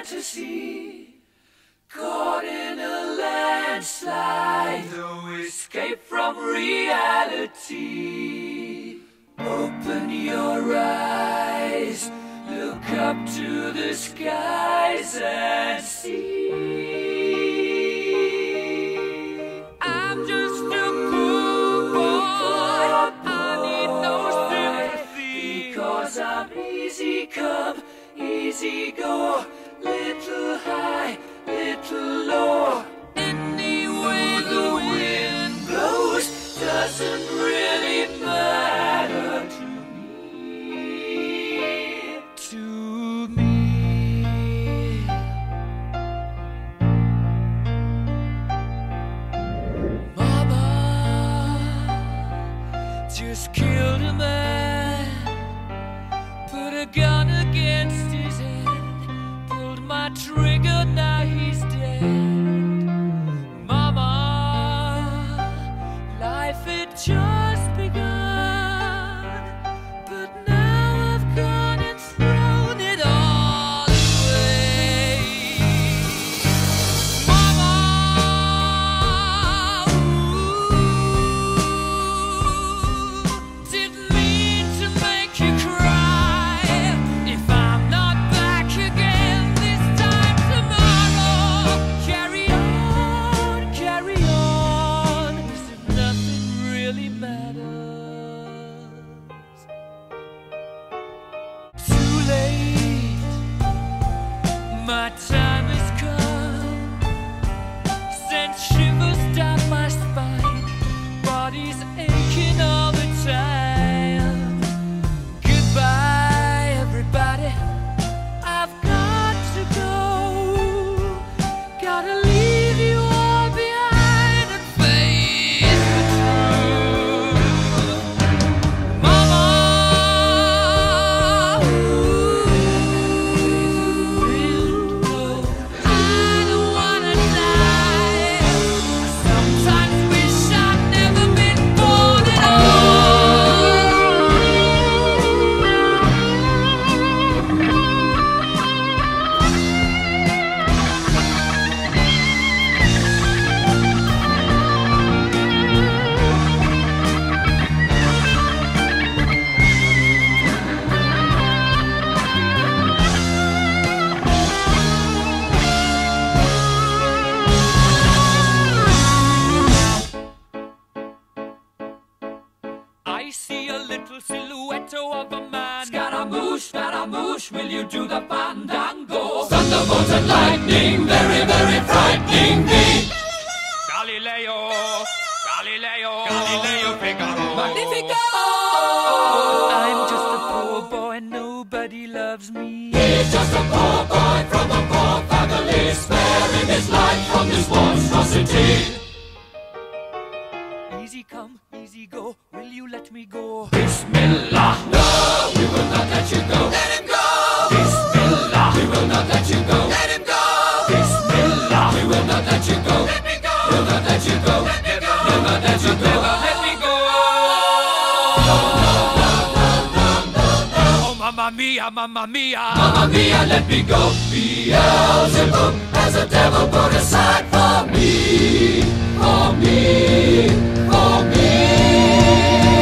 fantasy, caught in a landslide, no escape from reality. Open your eyes, look up to the skies and see. I'm just a poor boy, I need no sympathy, because I'm easy come, easy go, little high, little low. Any way the wind blows doesn't really matter to me. To me. Mama just killed a man, put a gun against his head, pulled my trigger, now he's dead. Mama, life had just begun, but now I've gone and thrown it all away. Mama, didn't mean to make you cry. If I'm not back again this time tomorrow, carry on, carry on, as if nothing really matters. Too late, my time has come, sent shivers down my spine, body's aching all the time. Goodbye, everybody, I've got to go. Gotta leave you all behind and face the truth. Mama, I don't wanna die. I sometimes wish I'd never been born at I see a little silhouette of a man. Scaramouche, will you do the fandango? Thunderbolt and lightning, very, very frightening me. Galileo, Galileo, Galileo Figaro. Magnifico! I'm just a poor boy, nobody loves me. He's just a poor boy from a poor family, sparing his life from this monstrosity. Easy come, easy go, will you let me go? Bismillah, no, we will not let you go. Let him go! Bismillah, we will not let you go. Let him go! Bismillah, we will not let you go. Let me go! We'll not let you go. Let me go! We'll not let you go. Never let me go! No, no, no, no, no, no, no. Oh, mamma mia, mamma mia. Mamma mia, let me go. Beelzebub has a devil put aside for me. For me, for me.